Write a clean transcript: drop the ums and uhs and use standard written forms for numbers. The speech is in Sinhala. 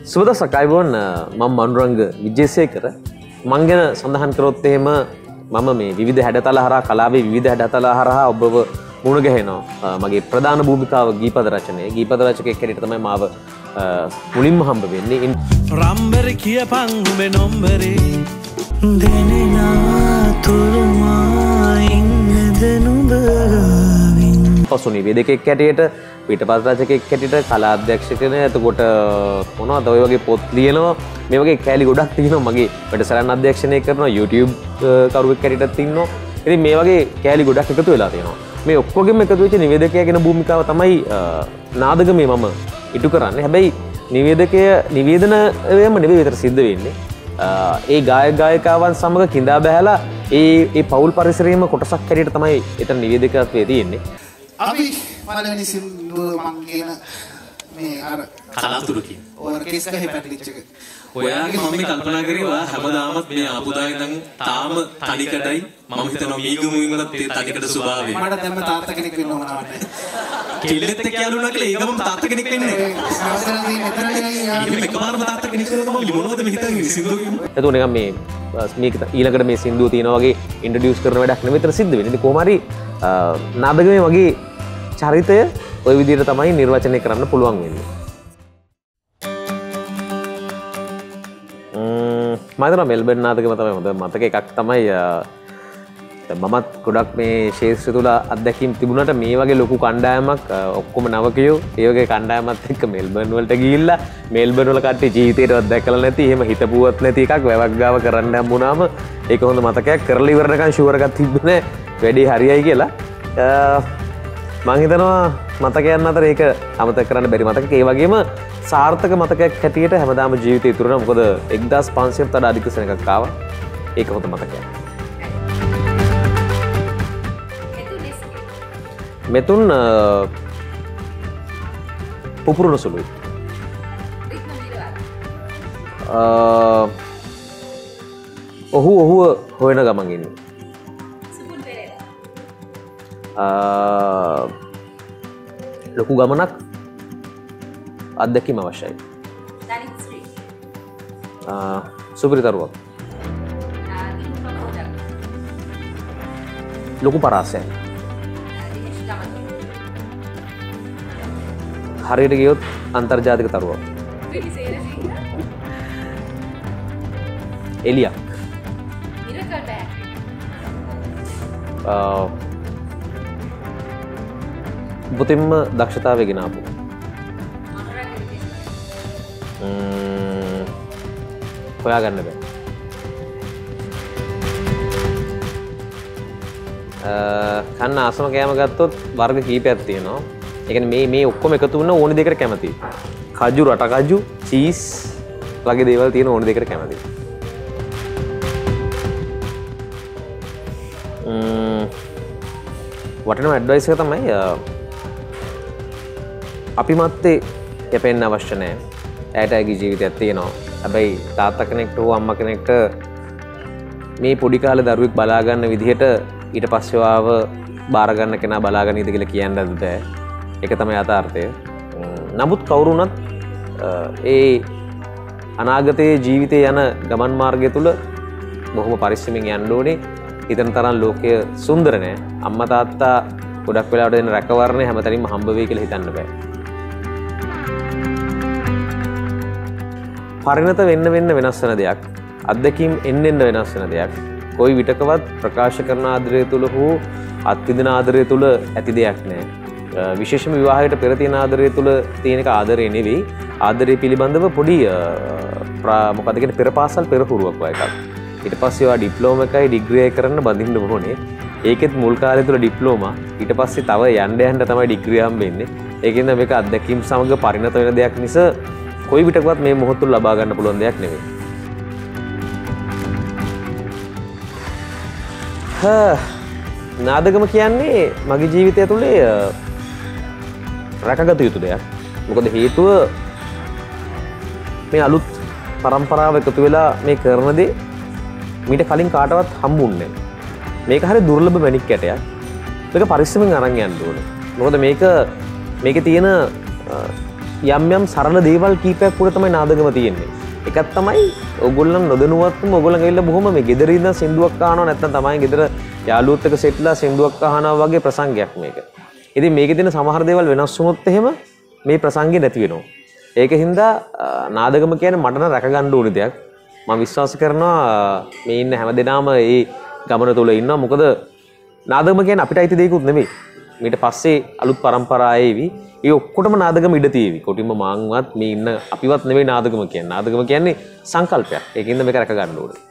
සුබද සකයිබෝන් මම මනුරංග විජේසේකර මං ගැන සඳහන් කරොත් එහෙම මම මේ විවිධ හැඩතල හරහා කලාවේ විවිධ හැඩතල හරහා ඔබව මුණ ගැහෙනවා මගේ ප්‍රධාන භූමිකාව ගීපද රචනයේ ගීපද රචකයෙක් හැටියට තමයි මාව මුලින්ම හම්බ වෙන්නේ රම්බර කියපන් උඹේ නොම්බරේ දෙනෙනා තුරුමා ඉන්නද නුඹ ගාවින් පසු නිවේදකයෙක් හැටියට පිටපත් රචකයෙක් හැටියට කලා අධ්‍යක්ෂකන එතකොට මොනවද ඔය වගේ පොත් ලියනවා මේ වගේ කෑලි ගොඩක් තියෙනවා මගේ වැඩසටහන් අධ්‍යක්ෂණය කරනවා YouTube කරුවෙක් හැටියටත් ඉන්නවා ඉතින් මේ වගේ කෑලි ගොඩක් එකතු වෙලා තියෙනවා මේ ඔක්කොගෙම එකතු වෙච්ච නිවේදකයා කියන භූමිකාව තමයි නාදගමේ මම ඉටු කරන්නේ හැබැයි නිවේදනයම නෙවෙයි විතර සිද්ධ වෙන්නේ ඒ ගායක ගායිකාවන් සමග කිඳා බැහැලා ඒ පෞල් පරිසරයේම කොටසක් හැටියට තමයි එතන නිවේදකත්වයේ තියෙන්නේ අපි පළවෙනි සින්දුව මං කියන මේ අර කලාතුරකින් ඕර්කෙස් ගහේ පැටලිච් එක. ඔයාගේ මම කල්පනා කරේ ඔයා හැමදාමත් මේ ආපුදා ඉඳන් තාම තනිකඩයි මම හිතනවා මීගමුයින් වලත් තනිකඩ ස්වභාවය. මට දැම්ම තාත්තා කෙනෙක් වෙන්න ඕන නැහැ. කෙල්ලෙත් එක්ක යාළුවනා කියලා ඒකම තාත්තා කෙනෙක් වෙන්නේ නැහැ. සමහරවිට මෙතනදී එකපාරම තාත්තා කෙනෙක් වෙනවා මම මොනවද මේ හිතන්නේ සින්දුවකින්. එතකොට නිකන් මේ ඊළඟට මේ සින්දුව තියෙනවා වගේ ඉන්ට්‍රොඩියුස් කරන වැඩක් නෙවෙයි විතර සිද්ධ වෙන්නේ. ඉතින් කොහොම හරි නාදගමේ වගේ චරිතය ওই විදිහට තමයි නිර්වචනය කරන්න පුළුවන් වෙන්නේ. මම හිතනවා මෙල්බර්න් නාදගම තමයි හොඳ මතක එකක් තමයි මමත් ගොඩක් මේ ශේෂ්ත්‍රය තුල අත්දැකීම් තිබුණාට මේ වගේ ලොකු කණ්ඩායමක් ඔක්කොම නවකයෝ ඒ වගේ කණ්ඩායමත් එක්ක මෙල්බර්න් වලට ගිහිල්ලා මෙල්බර්න් වල කට්ටිය ජීවිතේටවත් දැකලා නැති එහෙම හිතපුවත් නැති එකක් වැවක් ගාව කරන්න හම්බුනාම ඒක හොඳ මතකයක් කරලා ඉවරනකන් ෂුවර් එකක් තිබුණේ වැඩි හරියයි කියලා මං හිතනවා මතකයන් අතර ඒක අමතක කරන්න බැරි මතකයක් ඒ වගේම සාර්ථක මතකයක් හැටියට හැමදාම ජීවිතේ ඉතුරු වෙනවා මොකද 1500ට වඩා අධික සෙනඟක් ආවා ඒක හොඳ මතකයක් මෙතුන් පුපුරුන සුළුයි ඔහුව හොයන ගමන් ඉන්නේ ලොකු ගමනක් අත්දැකීම අවශ්‍යයි සුපිරිතරුවක් ලොකු පරාසයක් හරියට ගියොත් අන්තර්ජාතික තරුවක් එලියක් පුතින්ම දක්ෂතාවය ගෙනාපු හොයාගන්න බෑ කන්න ආසම කෑම ගත්තොත් වර්ග කීපයක් තියෙනවා ඒ කියන්නේ මේ ඔක්කොම එකතු වුණ ඕනි දෙයකට කැමතියි කජු රට කජු චීස් වගේ දේවල් තියෙන ඕනි දෙයකට කැමතියි වටිනම ඇඩ්වයිස් එක තමයි අපි මත්තේ යැපෙන්න අවශ්‍ය නැහැ. ඇයට ඇගේ ජීවිතයක් තියෙනවා. හැබැයි තාත්තා කෙනෙක්ට හෝ අම්මා කෙනෙක්ට මේ පොඩි කාලේ දරුවෙක් බලා ගන්න විදිහට ඊට පස්සේ ආව බාර ගන්න කෙනා බලා ගන්න ඉද කියලා කියන්නත් බෑ. ඒක තමයි යථාර්ථය. නමුත් කවුරු වුණත් ඒ අනාගතයේ ජීවිතේ යන ගමන් මාර්ගය තුල බොහොම පරිස්සමින් යන්න ඕනේ. හිතන තරම් ලෝකය සුන්දර නෑ. අම්මා තාත්තා ගොඩක් වෙලාවට දෙන රැකවරණය හැමතැනින්ම හම්බ වෙයි කියලා හිතන්න බෑ. පරිණත වෙන්න වෙනස් වෙන දෙයක්. අත්දැකීම් එන්න වෙනස් වෙන දෙයක්. කොයි විටකවත් ප්‍රකාශ කරන ආදරය තුල හෝ අත්විඳින ආදරය තුල ඇති දෙයක් නෑ. විශේෂම විවාහයට පෙර තියෙන ආදරය තුල තියෙන එක ආදරය නෙවෙයි. ආදරය පිළිබඳව පොඩි මොකද කියන්නේ පෙරපාසල් පෙරහුරුවක් වගේ එකක්. ඊට පස්සේ ඔයා ඩිප්ලෝමා එකයි ඩිග්‍රී එකයි කරන්න බඳින්න ඕනේ. ඒකෙත් මුල් කාලේ තුල ඩිප්ලෝමා ඊට පස්සේ තව යන්න තමයි ඩිග්‍රී හම්බෙන්නේ. ඒකෙන්ද මේක අත්දැකීම් සමග පරිණත වෙන දෙයක් නිසා කොයි විටකවත් මේ මොහොත තුල ලබා ගන්න පුළුවන් දෙයක් නෙවෙයි. නාදගම කියන්නේ මගේ ජීවිතය තුලේ රැකගත යුතු දෙයක්. මොකද හේතුව මේ අලුත් පරම්පරාව එකතු වෙලා මේ කරන දේ මීට කලින් කාටවත් හම්බුන්නේ නැහැ. මේක හරිය දුර්ලභ මැණික් කැටයක්. මේක පරිස්සමෙන් අරන් යන්න ඕනේ. මොකද මේකේ තියෙන යම් යම් සරල දේවල් කීපයක් උඩ තමයි නාදගම තියෙන්නේ. එකක් තමයි ඔයගොල්ලන් නොදැනුවත්වම ඔයගොල්ලන් ඇවිල්ලා බොහොම මේ ගෙදර ඉඳන් සින්දුවක් අහනවා නැත්නම් තමයි ගෙදර යාළුවොත් එක්ක සෙට්ලා සින්දුවක් අහනවා වගේ ප්‍රසංගයක් මේක. ඉතින් මේකේ තියෙන සමහර දේවල් වෙනස් වුණොත් එහෙම මේ ප්‍රසංගේ නැති වෙනවා. ඒකින්ද නාදගම කියන්නේ මට නම් රැක ගන්න ඕනේ දෙයක්. මම විශ්වාස කරනවා මේ ඉන්න හැමදෙනාම මේ ගමන තුල ඉන්නවා. මොකද නාදගම කියන්නේ අපිට අයිති දෙයක්ුත් නෙමෙයි. ඊට පස්සේ අලුත් පරම්පරාව එවි. ඒ ඔක්කොටම නාදගම ඉඩ තියෙවි. කොටින්ම මාන්වත් මේ ඉන්න අපිවත් නෙමෙයි නාදගම කියන්නේ. නාදගම කියන්නේ සංකල්පයක්. ඒකින්ද මේක රැක ගන්න ඕනේ.